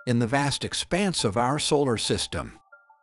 in the vast expanse of our solar system.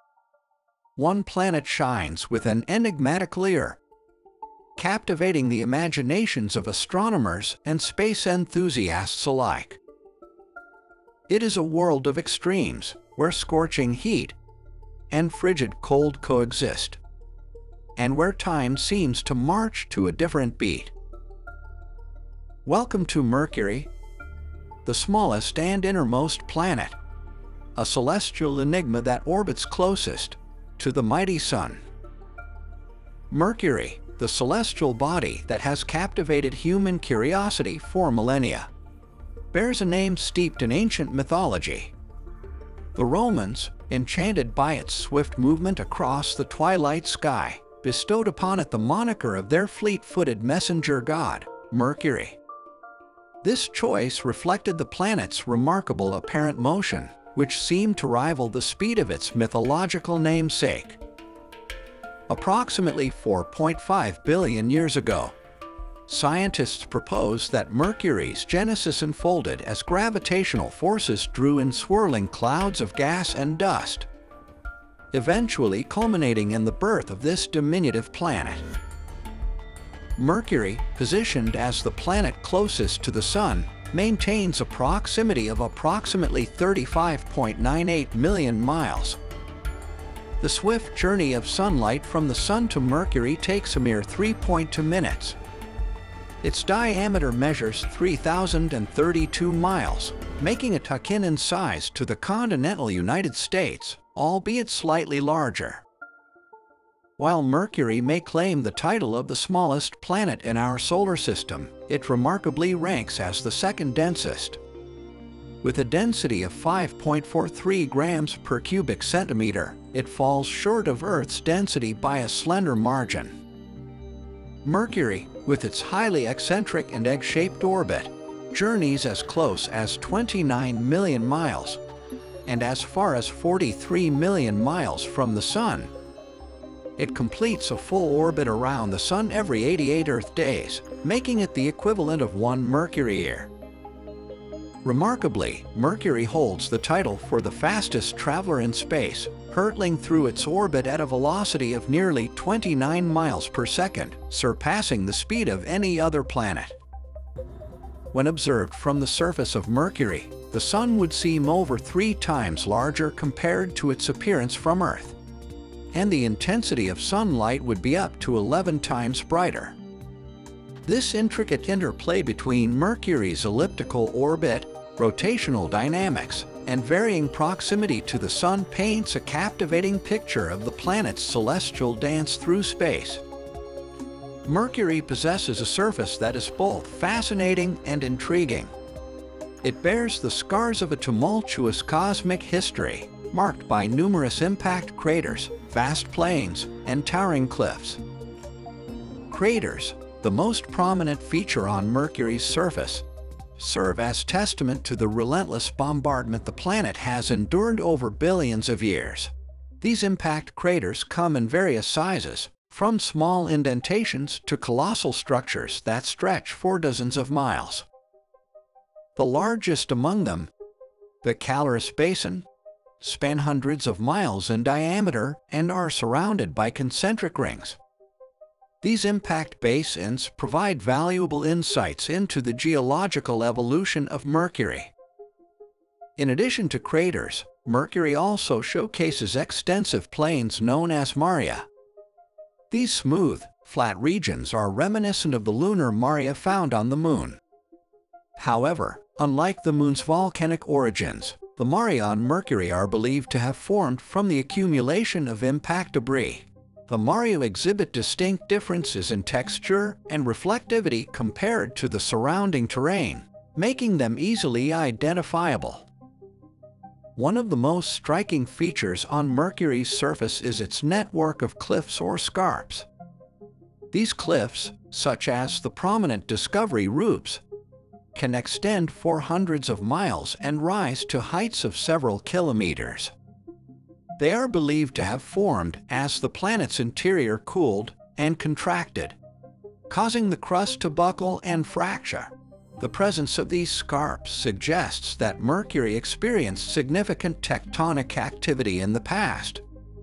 One planet shines with an enigmatic allure, captivating the imaginations of astronomers and space enthusiasts alike. It is a world of extremes, where scorching heat and frigid cold coexist, and where time seems to march to a different beat. Welcome to Mercury, the smallest and innermost planet, a celestial enigma that orbits closest to the mighty Sun. Mercury, the celestial body that has captivated human curiosity for millennia, bears a name steeped in ancient mythology. The Romans, enchanted by its swift movement across the twilight sky, bestowed upon it the moniker of their fleet-footed messenger god, Mercury. This choice reflected the planet's remarkable apparent motion, which seemed to rival the speed of its mythological namesake. Approximately 4.5 billion years ago, scientists proposed that Mercury's genesis unfolded as gravitational forces drew in swirling clouds of gas and dust, eventually culminating in the birth of this diminutive planet. Mercury, positioned as the planet closest to the Sun, maintains a proximity of approximately 35.98 million miles. The swift journey of sunlight from the Sun to Mercury takes a mere 3.2 minutes. Its diameter measures 3,032 miles, making it akin in size to the continental United States, albeit slightly larger. While Mercury may claim the title of the smallest planet in our solar system, it remarkably ranks as the second densest. With a density of 5.43 grams per cubic centimeter, it falls short of Earth's density by a slender margin. Mercury, with its highly eccentric and egg-shaped orbit, journeys as close as 29 million miles and as far as 43 million miles from the Sun. It completes a full orbit around the Sun every 88 Earth days, making it the equivalent of one Mercury year. Remarkably, Mercury holds the title for the fastest traveler in space, hurtling through its orbit at a velocity of nearly 29 miles per second, surpassing the speed of any other planet. When observed from the surface of Mercury, the Sun would seem over 3 times larger compared to its appearance from Earth, and the intensity of sunlight would be up to 11 times brighter. This intricate interplay between Mercury's elliptical orbit, rotational dynamics, and varying proximity to the Sun paints a captivating picture of the planet's celestial dance through space. Mercury possesses a surface that is both fascinating and intriguing. It bears the scars of a tumultuous cosmic history, marked by numerous impact craters, vast plains, and towering cliffs. Craters, the most prominent feature on Mercury's surface, serve as testament to the relentless bombardment the planet has endured over billions of years. These impact craters come in various sizes, from small indentations to colossal structures that stretch for dozens of miles. The largest among them, the Calorus Basin, span hundreds of miles in diameter and are surrounded by concentric rings. These impact basins provide valuable insights into the geological evolution of Mercury. In addition to craters, Mercury also showcases extensive plains known as maria. These smooth, flat regions are reminiscent of the lunar maria found on the Moon. However, unlike the Moon's volcanic origins, the maria on Mercury are believed to have formed from the accumulation of impact debris. The maria exhibit distinct differences in texture and reflectivity compared to the surrounding terrain, making them easily identifiable. One of the most striking features on Mercury's surface is its network of cliffs or scarps. These cliffs, such as the prominent Discovery Rupes, can extend for hundreds of miles and rise to heights of several kilometers. They are believed to have formed as the planet's interior cooled and contracted, causing the crust to buckle and fracture. The presence of these scarps suggests that Mercury experienced significant tectonic activity in the past.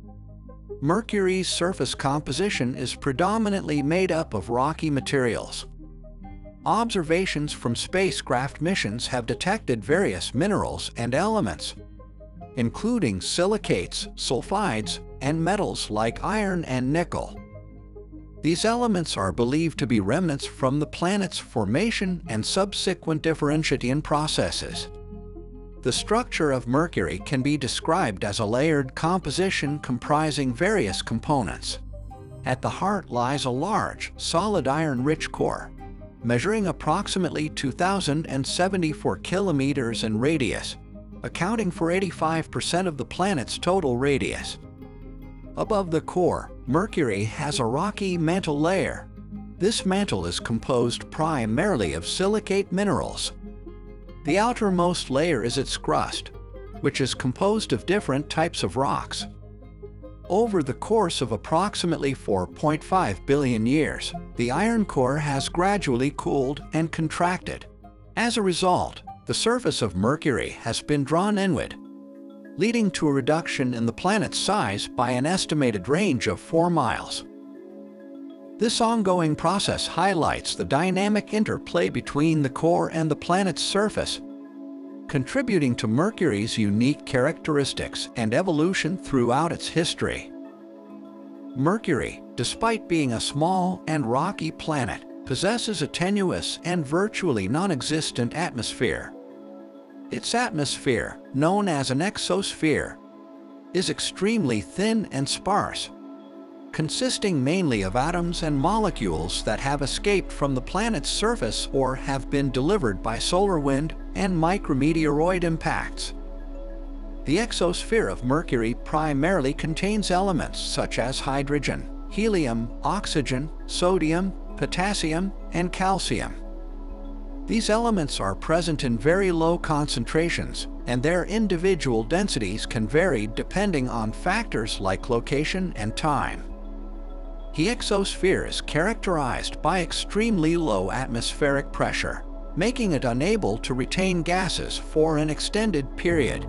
Mercury's surface composition is predominantly made up of rocky materials. Observations from spacecraft missions have detected various minerals and elements, including silicates, sulfides, and metals like iron and nickel. These elements are believed to be remnants from the planet's formation and subsequent differentiation processes. The structure of Mercury can be described as a layered composition comprising various components. At the heart lies a large, solid iron-rich core, measuring approximately 2,074 kilometers in radius, accounting for 85% of the planet's total radius. Above the core, Mercury has a rocky mantle layer. This mantle is composed primarily of silicate minerals. The outermost layer is its crust, which is composed of different types of rocks. Over the course of approximately 4.5 billion years, the iron core has gradually cooled and contracted. As a result, the surface of Mercury has been drawn inward, leading to a reduction in the planet's size by an estimated range of 4 miles. This ongoing process highlights the dynamic interplay between the core and the planet's surface, contributing to Mercury's unique characteristics and evolution throughout its history. Mercury, despite being a small and rocky planet, possesses a tenuous and virtually non-existent atmosphere. Its atmosphere, known as an exosphere, is extremely thin and sparse, consisting mainly of atoms and molecules that have escaped from the planet's surface or have been delivered by solar wind and micrometeoroid impacts. The exosphere of Mercury primarily contains elements such as hydrogen, helium, oxygen, sodium, potassium, and calcium. These elements are present in very low concentrations, and their individual densities can vary depending on factors like location and time. The exosphere is characterized by extremely low atmospheric pressure, making it unable to retain gases for an extended period.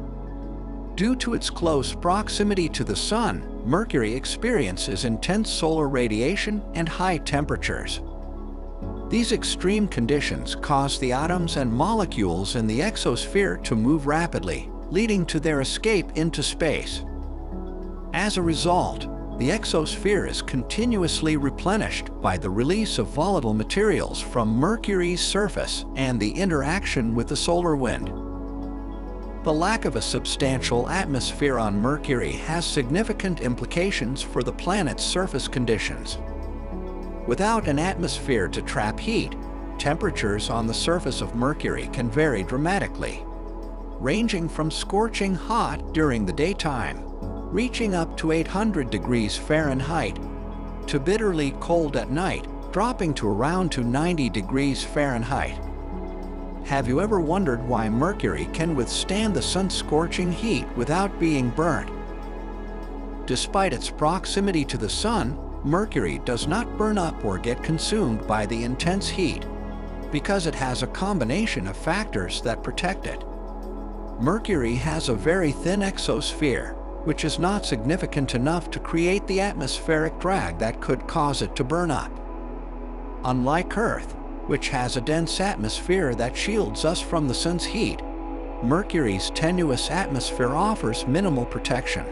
Due to its close proximity to the Sun, Mercury experiences intense solar radiation and high temperatures. These extreme conditions cause the atoms and molecules in the exosphere to move rapidly, leading to their escape into space. As a result, the exosphere is continuously replenished by the release of volatile materials from Mercury's surface and the interaction with the solar wind. The lack of a substantial atmosphere on Mercury has significant implications for the planet's surface conditions. Without an atmosphere to trap heat, temperatures on the surface of Mercury can vary dramatically, ranging from scorching hot during the daytime, reaching up to 800 degrees Fahrenheit, to bitterly cold at night, dropping to around 90 degrees Fahrenheit. Have you ever wondered why Mercury can withstand the sun's scorching heat without being burnt? Despite its proximity to the Sun, Mercury does not burn up or get consumed by the intense heat, because it has a combination of factors that protect it. Mercury has a very thin exosphere, which is not significant enough to create the atmospheric drag that could cause it to burn up. Unlike Earth, which has a dense atmosphere that shields us from the Sun's heat, Mercury's tenuous atmosphere offers minimal protection.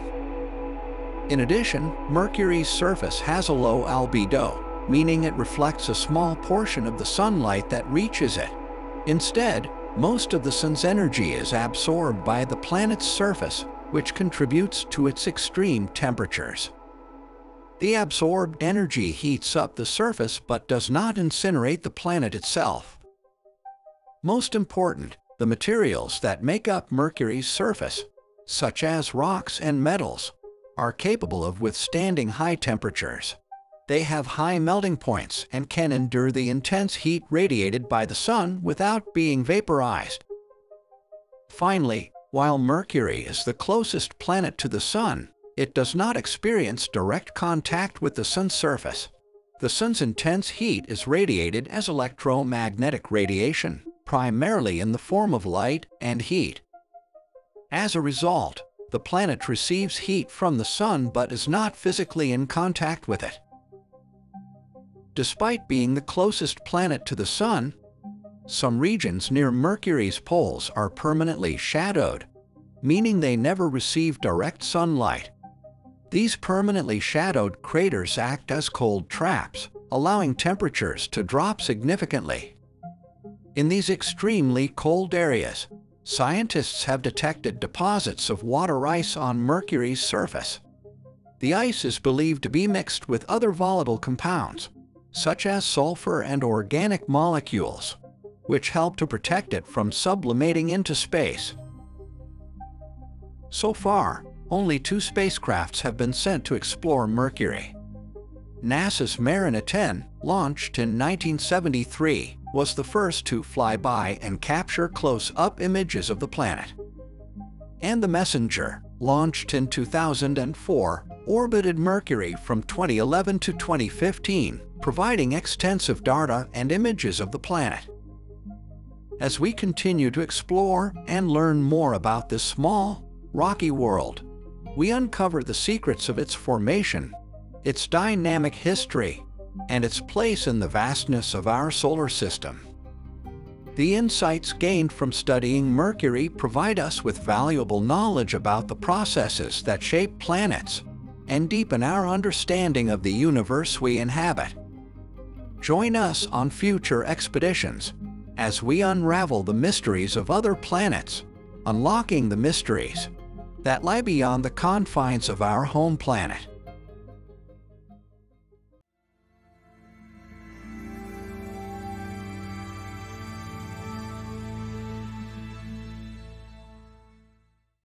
In addition, Mercury's surface has a low albedo, meaning it reflects a small portion of the sunlight that reaches it. Instead, most of the Sun's energy is absorbed by the planet's surface, which contributes to its extreme temperatures. The absorbed energy heats up the surface but does not incinerate the planet itself. Most important, the materials that make up Mercury's surface, such as rocks and metals, are capable of withstanding high temperatures. They have high melting points and can endure the intense heat radiated by the Sun without being vaporized. Finally, while Mercury is the closest planet to the Sun, it does not experience direct contact with the Sun's surface. The Sun's intense heat is radiated as electromagnetic radiation, primarily in the form of light and heat. As a result, the planet receives heat from the Sun but is not physically in contact with it. Despite being the closest planet to the Sun, some regions near Mercury's poles are permanently shadowed, meaning they never receive direct sunlight. These permanently shadowed craters act as cold traps, allowing temperatures to drop significantly. In these extremely cold areas, scientists have detected deposits of water ice on Mercury's surface. The ice is believed to be mixed with other volatile compounds, such as sulfur and organic molecules, which help to protect it from sublimating into space. So far, only 2 spacecrafts have been sent to explore Mercury. NASA's Mariner 10, launched in 1973, was the first to fly by and capture close-up images of the planet. And the Messenger, launched in 2004, orbited Mercury from 2011 to 2015, providing extensive data and images of the planet. As we continue to explore and learn more about this small, rocky world, we uncover the secrets of its formation, its dynamic history, and its place in the vastness of our solar system. The insights gained from studying Mercury provide us with valuable knowledge about the processes that shape planets and deepen our understanding of the universe we inhabit. Join us on future expeditions as we unravel the mysteries of other planets, unlocking the mysteries that lie beyond the confines of our home planet.